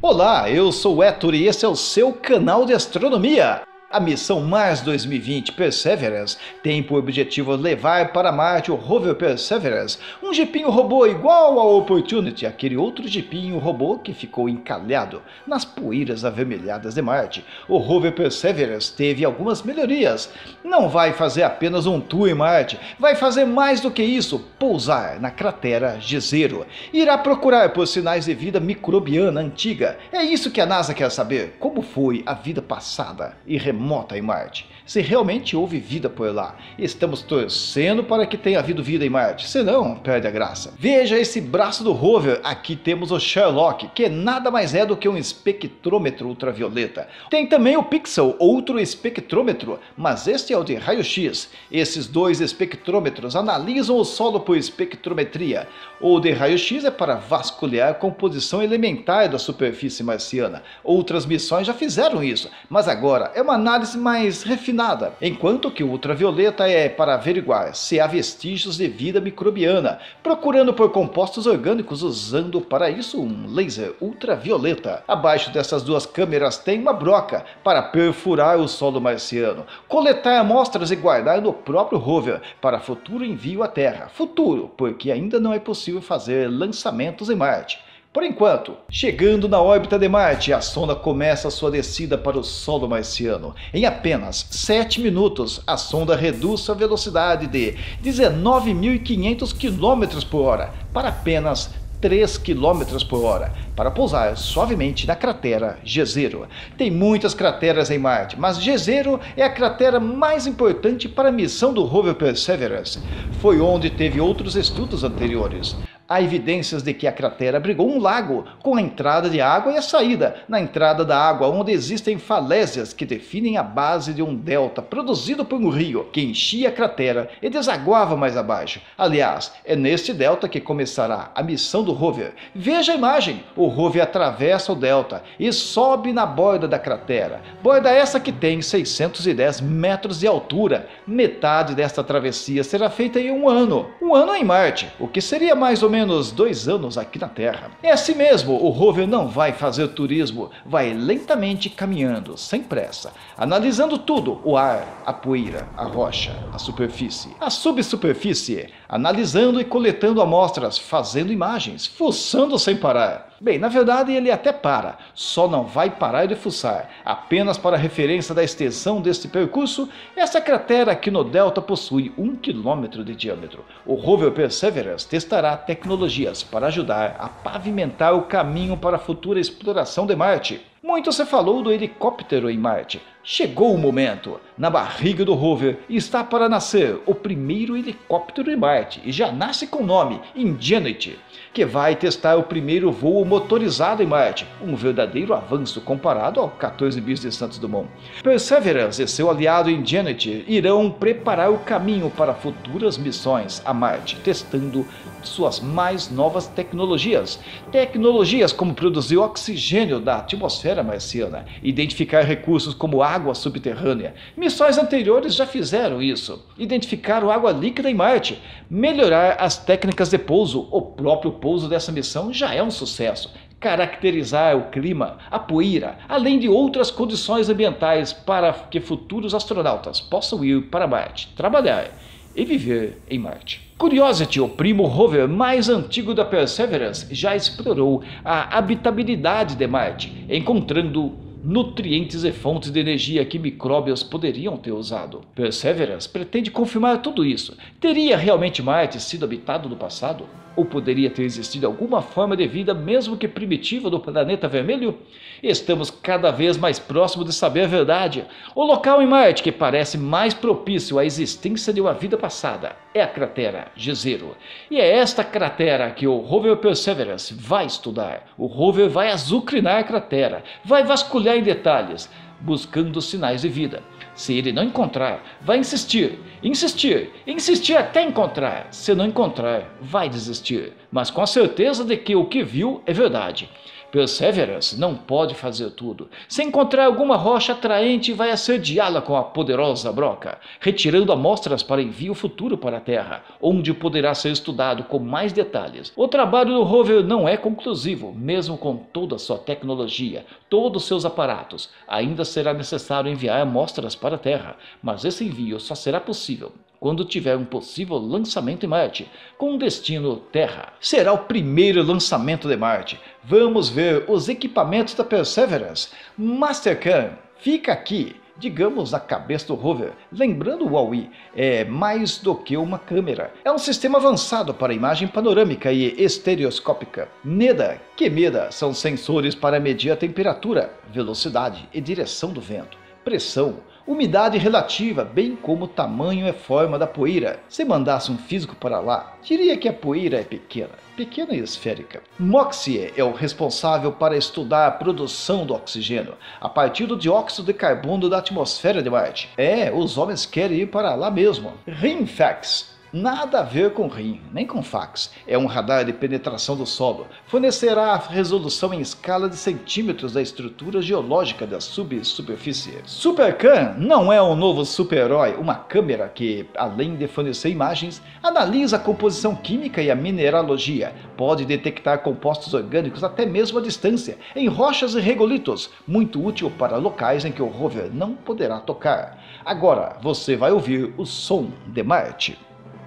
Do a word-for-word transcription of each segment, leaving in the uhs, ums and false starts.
Olá, eu sou o Héctor e esse é o seu canal de astronomia. A missão Mars dois mil e vinte Perseverance tem por objetivo levar para Marte o rover Perseverance, um jipinho robô igual ao Opportunity, aquele outro jipinho robô que ficou encalhado nas poeiras avermelhadas de Marte. O rover Perseverance teve algumas melhorias. Não vai fazer apenas um tour em Marte, vai fazer mais do que isso, pousar na cratera Jezero. Irá procurar por sinais de vida microbiana antiga. É isso que a NASA quer saber, como foi a vida passada e remota em Marte, se realmente houve vida por lá. Estamos torcendo para que tenha havido vida em Marte, senão perde a graça. Veja esse braço do rover, aqui temos o Sherlock, que nada mais é do que um espectrômetro ultravioleta. Tem também o Pixel, outro espectrômetro, mas este é o de raio-x. Esses dois espectrômetros analisam o solo por espectrometria. O de raio-x é para vasculhar a composição elementar da superfície marciana. Outras missões já fizeram isso, mas agora é uma análise mais refinada, enquanto que o ultravioleta é para averiguar se há vestígios de vida microbiana, procurando por compostos orgânicos usando para isso um laser ultravioleta. Abaixo dessas duas câmeras tem uma broca para perfurar o solo marciano, coletar amostras e guardar no próprio rover para futuro envio à Terra. Futuro, porque ainda não é possível fazer lançamentos em Marte. Por enquanto, chegando na órbita de Marte, a sonda começa sua descida para o solo marciano. Em apenas sete minutos, a sonda reduz sua velocidade de dezenove mil e quinhentos quilômetros por hora para apenas três quilômetros por hora, para pousar suavemente na cratera Jezero. Tem muitas crateras em Marte, mas Jezero é a cratera mais importante para a missão do rover Perseverance. Foi onde teve outros estudos anteriores. Há evidências de que a cratera abrigou um lago, com a entrada de água e a saída. Na entrada da água, onde existem falésias que definem a base de um delta produzido por um rio, que enchia a cratera e desaguava mais abaixo. Aliás, é neste delta que começará a missão do rover. Veja a imagem, o rover atravessa o delta e sobe na borda da cratera. Borda essa que tem seiscentos e dez metros de altura. Metade desta travessia será feita em um ano. Um ano em Marte, o que seria mais ou menos dois anos aqui na Terra. É assim mesmo, o rover não vai fazer turismo, vai lentamente caminhando, sem pressa, analisando tudo, o ar, a poeira, a rocha, a superfície, a subsuperfície, analisando e coletando amostras, fazendo imagens, fuçando sem parar. Bem, na verdade ele até para, só não vai parar de fuçar. Apenas para referência da extensão deste percurso, essa cratera aqui no delta possui um quilômetro de diâmetro. O rover Perseverance testará tecnologias para ajudar a pavimentar o caminho para a futura exploração de Marte. Muito se falou do helicóptero em Marte. Chegou o momento. Na barriga do rover está para nascer o primeiro helicóptero em Marte, e já nasce com o nome Ingenuity, que vai testar o primeiro voo motorizado em Marte, um verdadeiro avanço comparado ao quatorze bis de Santos Dumont. Perseverance e seu aliado Ingenuity irão preparar o caminho para futuras missões a Marte, testando suas mais novas tecnologias. Tecnologias como produzir oxigênio da atmosfera marciana, identificar recursos como água subterrânea. Missões anteriores já fizeram isso. Identificaram água líquida em Marte. Melhorar as técnicas de pouso. O próprio pouso dessa missão já é um sucesso. Caracterizar o clima, a poeira, além de outras condições ambientais para que futuros astronautas possam ir para Marte, trabalhar e viver em Marte. Curiosity, o primo rover mais antigo da Perseverance, já explorou a habitabilidade de Marte, encontrando nutrientes e fontes de energia que micróbios poderiam ter usado. Perseverance pretende confirmar tudo isso. Teria realmente Marte sido habitado no passado? Ou poderia ter existido alguma forma de vida, mesmo que primitiva, no planeta vermelho? Estamos cada vez mais próximos de saber a verdade. O local em Marte que parece mais propício à existência de uma vida passada é a cratera Jezero. E é esta cratera que o rover Perseverance vai estudar. O rover vai azucrinar a cratera, vai vasculhar em detalhes, buscando sinais de vida. Se ele não encontrar, vai insistir, insistir, insistir até encontrar. Se não encontrar, vai desistir, mas com a certeza de que o que viu é verdade. Perseverance não pode fazer tudo. Se encontrar alguma rocha atraente, vai assediá-la com a poderosa broca, retirando amostras para envio futuro para a Terra, onde poderá ser estudado com mais detalhes. O trabalho do rover não é conclusivo, mesmo com toda a sua tecnologia, todos os seus aparatos. Ainda será necessário enviar amostras para a Terra, mas esse envio só será possível quando tiver um possível lançamento em Marte, com destino Terra. Será o primeiro lançamento de Marte. Vamos ver os equipamentos da Perseverance. Mastercam fica aqui, digamos, na cabeça do rover. Lembrando, o Huawei é mais do que uma câmera. É um sistema avançado para imagem panorâmica e estereoscópica. NEDA, que MEDA são sensores para medir a temperatura, velocidade e direção do vento, pressão, umidade relativa, bem como o tamanho e forma da poeira. Se mandasse um físico para lá, diria que a poeira é pequena, pequena e esférica. MOXIE é o responsável para estudar a produção do oxigênio, a partir do dióxido de carbono da atmosfera de Marte. É, os homens querem ir para lá mesmo. RIMFAX. Nada a ver com RIM, nem com fax. É um radar de penetração do solo. Fornecerá resolução em escala de centímetros da estrutura geológica da subsuperfície. SuperCam não é um novo super-herói, uma câmera que, além de fornecer imagens, analisa a composição química e a mineralogia. Pode detectar compostos orgânicos até mesmo à distância, em rochas e regolitos, muito útil para locais em que o rover não poderá tocar. Agora você vai ouvir o som de Marte.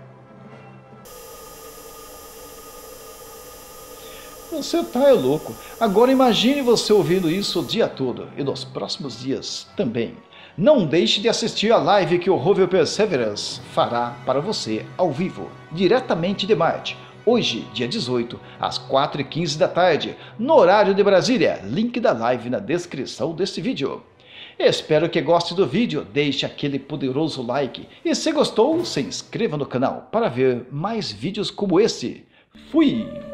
Você tá é louco. Agora imagine você ouvindo isso o dia todo e nos próximos dias também. Não deixe de assistir a live que o rover Perseverance fará para você ao vivo, diretamente de Marte. Hoje, dia dezoito, às quatro e quinze da tarde, no horário de Brasília. Link da live na descrição deste vídeo. Espero que goste do vídeo, deixe aquele poderoso like e se gostou, se inscreva no canal para ver mais vídeos como esse. Fui!